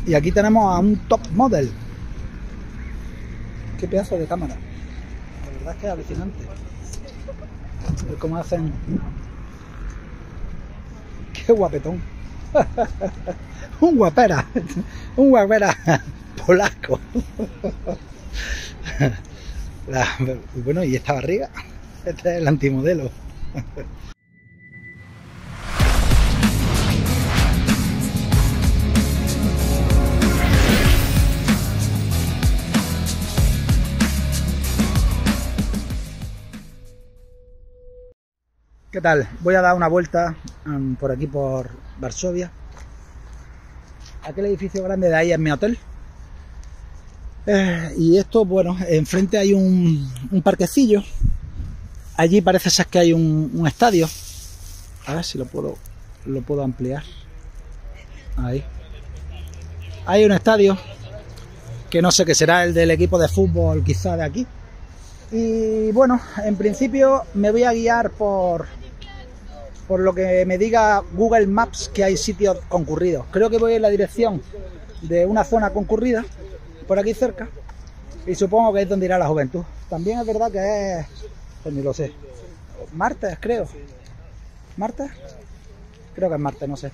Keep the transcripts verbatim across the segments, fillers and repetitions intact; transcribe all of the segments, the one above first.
Y aquí tenemos a un top model. Qué pedazo de cámara. La verdad es que es alucinante. A ver cómo hacen. Qué guapetón. Un guapera. Un guapera polaco. La, bueno, y esta barriga. Este es el antimodelo. ¿Qué tal? Voy a dar una vuelta um, por aquí, por Varsovia. Aquel edificio grande de ahí es mi hotel. Eh, y esto, bueno, enfrente hay un, un parquecillo. Allí parece ser que hay un, un estadio. A ver si lo puedo, lo puedo ampliar. Ahí. Hay un estadio que no sé qué será, el del equipo de fútbol quizá de aquí. Y bueno, en principio me voy a guiar por, por lo que me diga Google Maps, que hay sitios concurridos. Creo que voy en la dirección de una zona concurrida, por aquí cerca, y supongo que es donde irá la juventud. También es verdad que es, pues ni lo sé, martes creo. ¿Martes? Creo que es martes, no sé.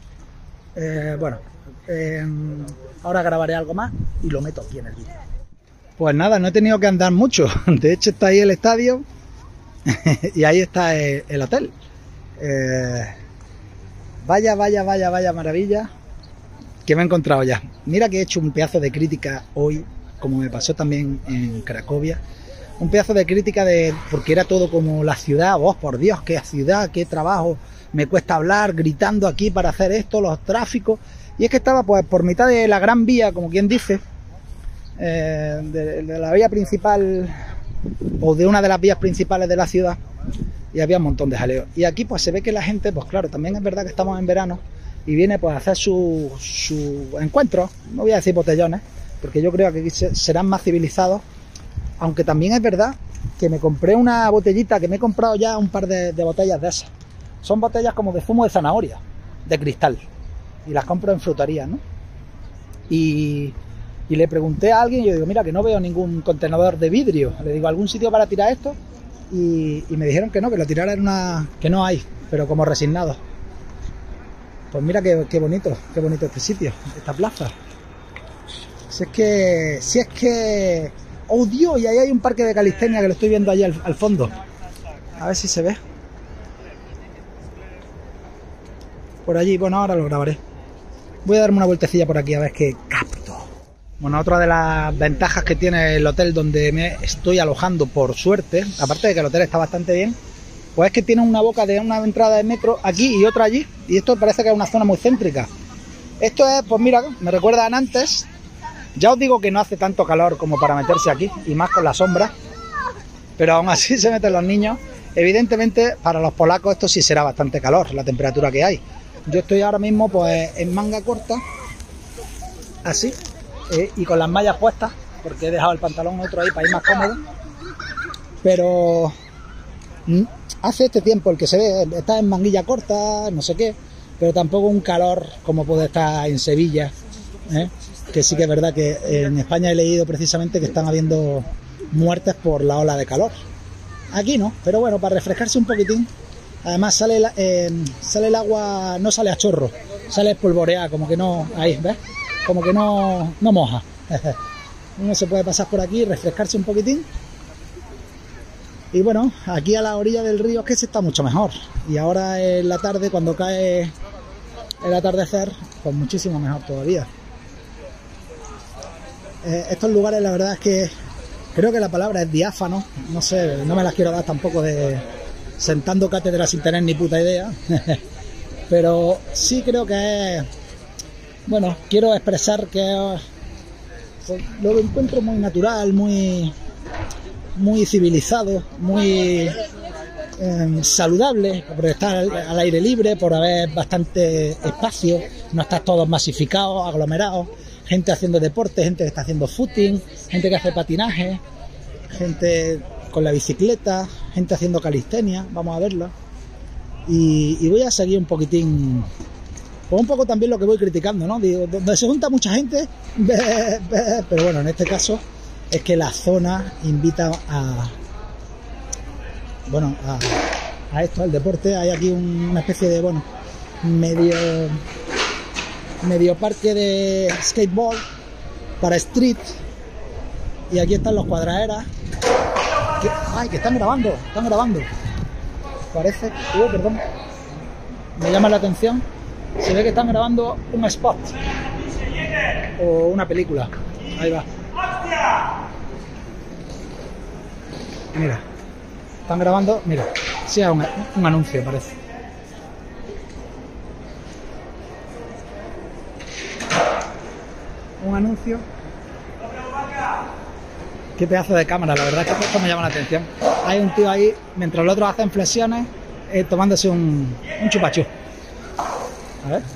Eh, bueno, eh, ahora grabaré algo más y lo meto aquí en el vídeo. Pues nada, no he tenido que andar mucho. De hecho está ahí el estadio y ahí está el, el hotel. Eh, vaya, vaya, vaya, vaya maravilla que me he encontrado ya. Mira que he hecho un pedazo de crítica hoy, como me pasó también en Cracovia. Un pedazo de crítica de porque era todo como la ciudad. Oh, por Dios, qué ciudad, qué trabajo. Me cuesta hablar gritando aquí para hacer esto, los tráficos. Y es que estaba pues por mitad de la Gran Vía, como quien dice. Eh, de, de la vía principal o de una de las vías principales de la ciudad, y había un montón de jaleo. Y aquí pues se ve que la gente, pues claro, también es verdad que estamos en verano y viene pues a hacer su, su encuentro, no voy a decir botellones, porque yo creo que aquí se, serán más civilizados, aunque también es verdad que me compré una botellita, que me he comprado ya un par de, de botellas de esas. Son botellas como de zumo de zanahoria, de cristal, y las compro en fruterías, ¿no? Y Y le pregunté a alguien y yo digo, mira, que no veo ningún contenedor de vidrio. Le digo, ¿algún sitio para tirar esto? Y, y me dijeron que no, que lo tirara en una... que no hay, pero como resignados. Pues mira qué, qué bonito, qué bonito este sitio, esta plaza. Si es que... Si es que... ¡Oh, Dios! Y ahí hay un parque de calistenia que lo estoy viendo allí al, al fondo. A ver si se ve. Por allí, bueno, ahora lo grabaré. Voy a darme una vueltecilla por aquí a ver qué capto. Bueno, otra de las ventajas que tiene el hotel donde me estoy alojando, por suerte, aparte de que el hotel está bastante bien, pues es que tiene una boca de una entrada de metro aquí y otra allí, y esto parece que es una zona muy céntrica. Esto es, pues mira, me recuerda a Nantes. Ya os digo que no hace tanto calor como para meterse aquí, y más con la sombra, pero aún así se meten los niños. Evidentemente, para los polacos esto sí será bastante calor, la temperatura que hay. Yo estoy ahora mismo pues en manga corta, así, Eh, y con las mallas puestas, porque he dejado el pantalón otro ahí para ir más cómodo. Pero hace este tiempo el que se ve, está en manguilla corta, no sé qué, pero tampoco un calor como puede estar en Sevilla, ¿eh? Que sí que es verdad que en España he leído precisamente que están habiendo muertes por la ola de calor. Aquí no, pero bueno, para refrescarse un poquitín. Además sale, eh, sale el agua, no sale a chorro, sale espolvoreada, como que no, ahí, ¿ves? Como que no, no moja. Uno se puede pasar por aquí, refrescarse un poquitín. Y bueno, aquí a la orilla del río es que se está mucho mejor. Y ahora en la tarde, cuando cae el atardecer, pues muchísimo mejor todavía. Eh, estos lugares, la verdad es que creo que la palabra es diáfano. No sé, no me las quiero dar tampoco de sentando cátedra sin tener ni puta idea. Pero sí creo que es... Bueno, quiero expresar que pues, lo encuentro muy natural, muy, muy civilizado, muy eh, saludable, por estar al, al aire libre, por haber bastante espacio, no estar todos masificados, aglomerados, gente haciendo deporte, gente que está haciendo footing, gente que hace patinaje, gente con la bicicleta, gente haciendo calistenia, vamos a verla. Y, y voy a seguir un poquitín Pues un poco también lo que voy criticando, ¿no? Digo, donde se junta mucha gente, pero bueno, en este caso es que la zona invita a, bueno, a, a esto, al deporte. Hay aquí un, una especie de, bueno, medio, medio parque de skateboard para street. Y aquí están los cuadraderas. Que, ay, que están grabando, están grabando. Parece, uh, perdón, me llama la atención. Se ve que están grabando un spot o una película. Ahí va. Mira, están grabando, mira, sí, un, un anuncio parece. Un anuncio. Qué pedazo de cámara, la verdad es que esto me llama la atención. Hay un tío ahí, mientras los otros hacen flexiones, eh, tomándose un, un chupachú. A ver.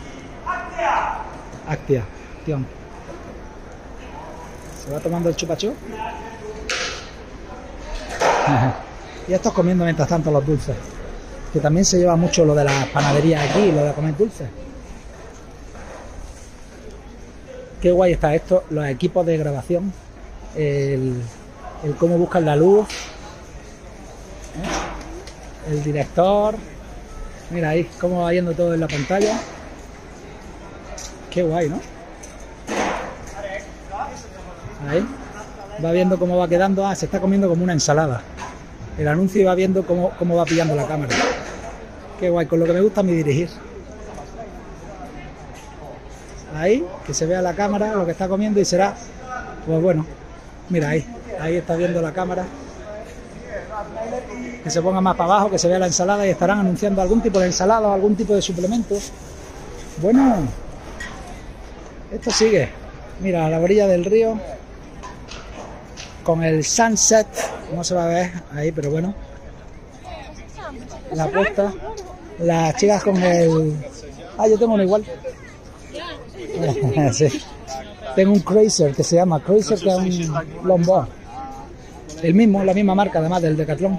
Actia, tío. Se va tomando el chupachú. Y estos comiendo mientras tanto los dulces. Que también se lleva mucho lo de las panaderías aquí, lo de comer dulces. Qué guay está esto, los equipos de grabación. El, el cómo buscan la luz. ¿Eh? El director. Mira ahí, cómo va yendo todo en la pantalla. Qué guay, ¿no? Ahí. Va viendo cómo va quedando. Ah, se está comiendo como una ensalada. El anuncio va viendo cómo, cómo va pillando la cámara. Qué guay, con lo que me gusta a mí dirigir. Ahí, que se vea la cámara, lo que está comiendo y será... Pues bueno, mira ahí. Ahí está viendo la cámara. Que se ponga más para abajo, que se vea la ensalada y estarán anunciando algún tipo de ensalada o algún tipo de suplemento. Bueno, esto sigue. Mira, a la orilla del río, con el sunset, no se va a ver ahí, pero bueno. La puesta, las chicas con el... Ah, yo tengo uno igual. Sí. Tengo un Cruiser que se llama Cruiser, que es un longboard. El mismo, la misma marca además del Decathlon.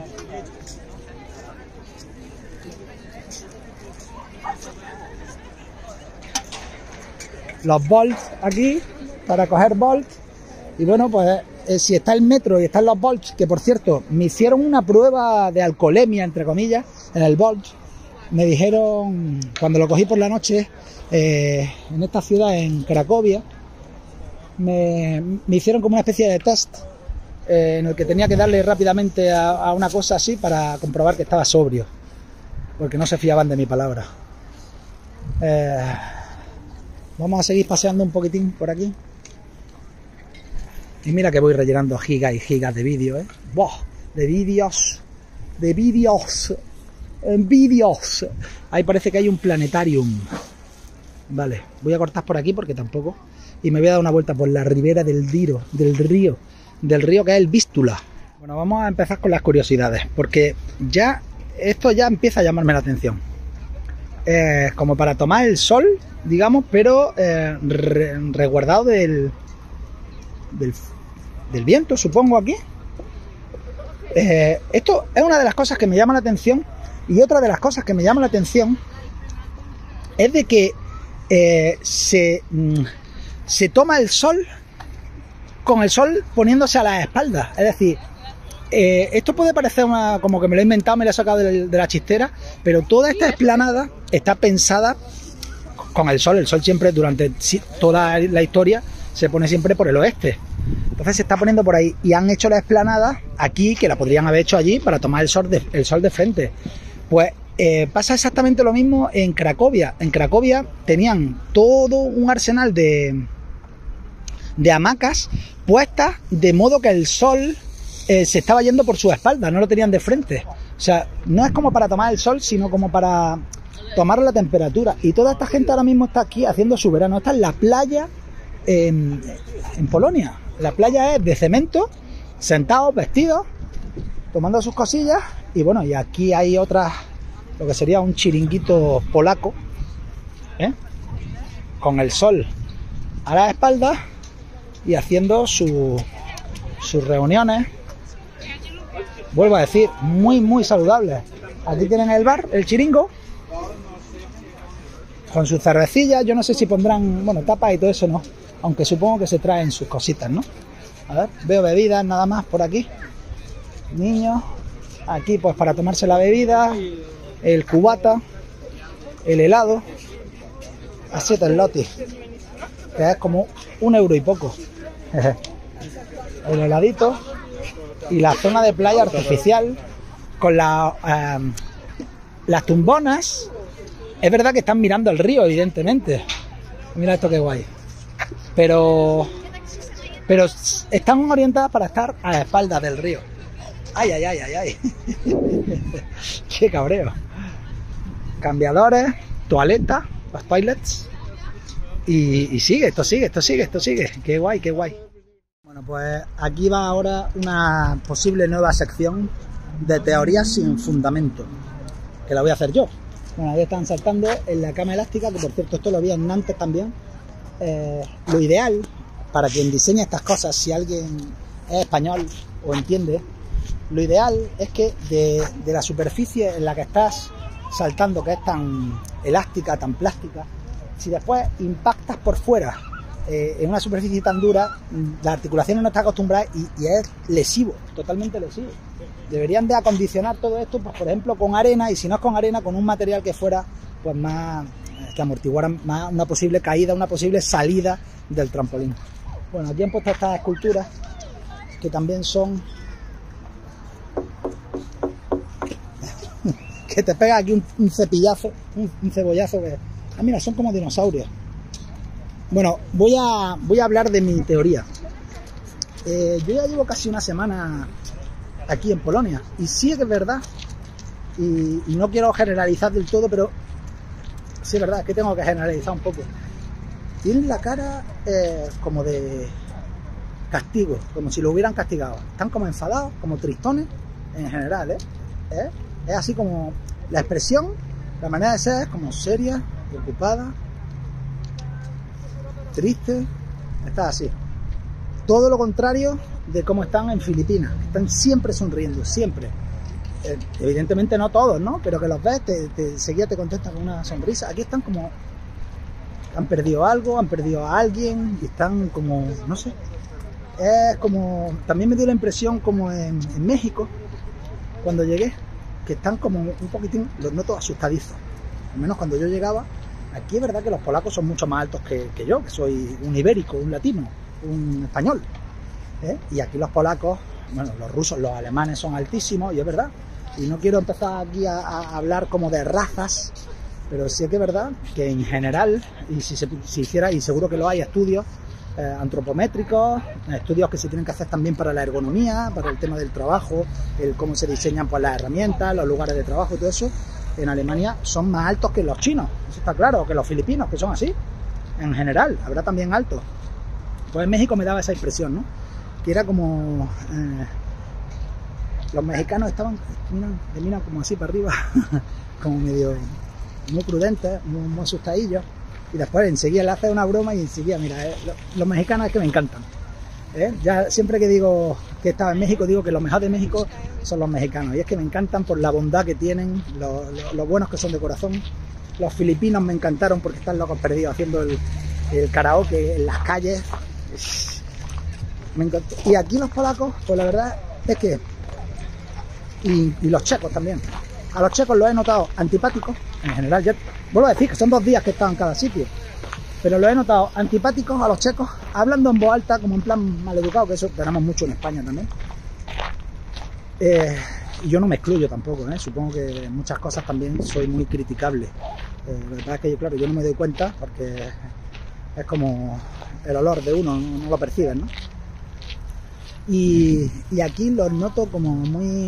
Los Bolts aquí, para coger Bolt. Y bueno, pues eh, si está el metro y están los Bolts, que por cierto, me hicieron una prueba de alcoholemia, entre comillas, en el Bolt. Me dijeron, cuando lo cogí por la noche, eh, en esta ciudad, en Cracovia, me, me hicieron como una especie de test eh, en el que tenía que darle rápidamente a, a una cosa así para comprobar que estaba sobrio, porque no se fiaban de mi palabra. Eh, vamos a seguir paseando un poquitín por aquí. Y mira que voy rellenando gigas y gigas de vídeos, ¿eh? ¡Buah! De vídeos, de vídeos, en vídeos. Ahí parece que hay un planetarium. Vale, voy a cortar por aquí porque tampoco. Y me voy a dar una vuelta por la ribera del Diro, del río, del río que es el Vístula. Bueno, vamos a empezar con las curiosidades, porque ya, esto ya empieza a llamarme la atención. Eh, como para tomar el sol, digamos, pero eh, re, resguardado del, del, del viento, supongo, aquí. Eh, esto es una de las cosas que me llama la atención. Y otra de las cosas que me llama la atención es de que eh, se, mm, se toma el sol con el sol poniéndose a la espalda. Es decir, eh, esto puede parecer una, como que me lo he inventado, me lo he sacado de, de la chistera, pero toda esta explanada está pensada con el sol. El sol siempre, durante toda la historia, se pone siempre por el oeste. Entonces se está poniendo por ahí y han hecho la explanada aquí, que la podrían haber hecho allí para tomar el sol de, el sol de frente. Pues eh, pasa exactamente lo mismo en Cracovia. En Cracovia tenían todo un arsenal de, de hamacas puestas, de modo que el sol eh, se estaba yendo por su espalda, no lo tenían de frente. O sea, no es como para tomar el sol, sino como para tomar la temperatura. Y toda esta gente ahora mismo está aquí haciendo su verano. Está en la playa en, en Polonia. La playa es de cemento, sentados, vestidos, tomando sus cosillas. Y bueno, y aquí hay otras, lo que sería un chiringuito polaco, ¿eh? Con el sol a la espalda y haciendo su, sus reuniones. Vuelvo a decir, muy muy saludables. Aquí tienen el bar, el chiringo. con sus cervecillas. Yo no sé si pondrán, bueno, tapas y todo eso no, aunque supongo que se traen sus cositas, ¿no? A ver, veo bebidas nada más por aquí. Niños, aquí pues para tomarse la bebida, el cubata, el helado, a siete lotis, que es como un euro y poco. El heladito y la zona de playa artificial con la, eh, las tumbonas. Es verdad que están mirando el río, evidentemente. Mira esto qué guay. Pero, pero están orientadas para estar a la espalda del río. Ay, ay, ay, ay, ay. Qué cabreo. Cambiadores, toaletas, los toilets. Y, y sigue, esto sigue, esto sigue, esto sigue. Qué guay, qué guay. Bueno, pues aquí va ahora una posible nueva sección de teorías sin fundamento, que la voy a hacer yo. Bueno, ahí están saltando en la cama elástica, que por cierto esto lo vi en Nantes también. Eh, lo ideal para quien diseña estas cosas, si alguien es español o entiende, lo ideal es que de, de la superficie en la que estás saltando, que es tan elástica, tan plástica, si después impactas por fuera eh, en una superficie tan dura, la articulación no está acostumbrada y, y es lesivo, totalmente lesivo. Deberían de acondicionar todo esto, pues por ejemplo con arena, y si no es con arena, con un material que fuera pues más, que amortiguara más una posible caída, una posible salida del trampolín. Bueno, aquí han puesto estas esculturas que también son que te pega aquí un, un cepillazo, un, un cebollazo que, ah, mira, son como dinosaurios. Bueno, voy a voy a hablar de mi teoría. Eh, yo ya llevo casi una semana aquí en Polonia y sí que es verdad, y, y no quiero generalizar del todo, pero sí es verdad, es que tengo que generalizar un poco. Tienen la cara eh, como de castigo, como si lo hubieran castigado. Están como enfadados, como tristones en general, ¿eh? ¿Eh? Es así como la expresión, la manera de ser es como seria, preocupada, triste, está así. Todo lo contrario de cómo están en Filipinas, están siempre sonriendo, siempre. Eh, evidentemente no todos, ¿no? Pero que los ves, te, te, enseguida te contestan con una sonrisa. Aquí están como, han perdido algo, han perdido a alguien y están como, no sé. Es como, también me dio la impresión como en, en México, cuando llegué, que están como un poquitín, los noto asustadizos. Al menos cuando yo llegaba. Aquí es verdad que los polacos son mucho más altos que, que yo, que soy un ibérico, un latino, un español, ¿eh? Y aquí los polacos, bueno, los rusos, los alemanes son altísimos, y es verdad. Y no quiero empezar aquí a, a hablar como de razas, pero sí que es verdad que en general, y si se si hiciera, y seguro que lo hay, estudios eh, antropométricos, estudios que se tienen que hacer también para la ergonomía, para el tema del trabajo, el cómo se diseñan pues las herramientas, los lugares de trabajo y todo eso. En Alemania son más altos que los chinos, eso está claro, que los filipinos, que son así, en general, habrá también altos. Pues en México me daba esa impresión, ¿no? Que era como... Eh, los mexicanos estaban, miran, le miran como así para arriba, como medio, muy prudentes, muy, muy asustadillos, y después enseguida le hace una broma y enseguida, mira, eh, los, los mexicanos es que me encantan. ¿Eh? Ya siempre que digo que estaba en México, digo que lo mejor de México son los mexicanos, y es que me encantan por la bondad que tienen, lo, lo, lo buenos que son de corazón. Los filipinos me encantaron porque están locos perdidos haciendo el, el karaoke en las calles. Me encantó. Y aquí los polacos, pues la verdad es que, y, y los checos también, a los checos los he notado antipáticos en general. Ya vuelvo a decir que son dos días que he estado en cada sitio, pero lo he notado antipáticos a los checos, hablando en voz alta, como en plan maleducado, que eso tenemos mucho en España también. Eh, y yo no me excluyo tampoco, ¿eh? Supongo que en muchas cosas también soy muy criticable. Eh, la verdad es que yo, claro, yo no me doy cuenta porque es como el olor de uno, no, no lo percibes, ¿no? Y, y aquí los noto como muy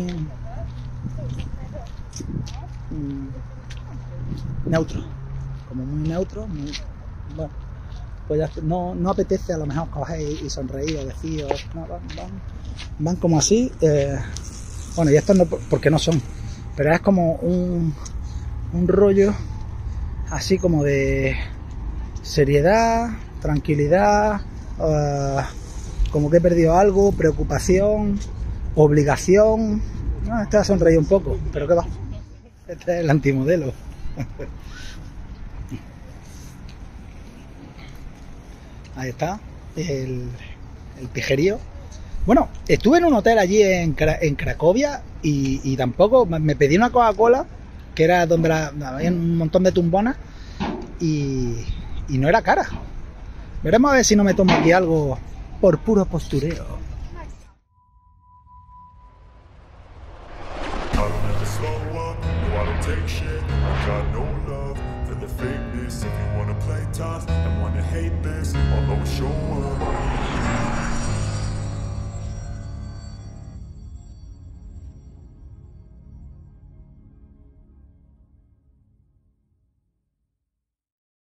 mm, neutros, como muy neutros, muy... Bueno, pues ya no, no apetece a lo mejor coger y sonreír o decir, o, no, van, van, van como así, eh, bueno, y estos no, porque no son, pero es como un, un rollo así como de seriedad, tranquilidad, uh, como que he perdido algo, preocupación, obligación. No, este ha sonreído un poco, pero qué va, este es el antimodelo. Ahí está, el, el pijerío. Bueno, estuve en un hotel allí en, en Cracovia y, y tampoco, me pedí una Coca-Cola, que era donde la, había un montón de tumbonas, y, y no era cara. Veremos a ver si no me tomo aquí algo por puro postureo.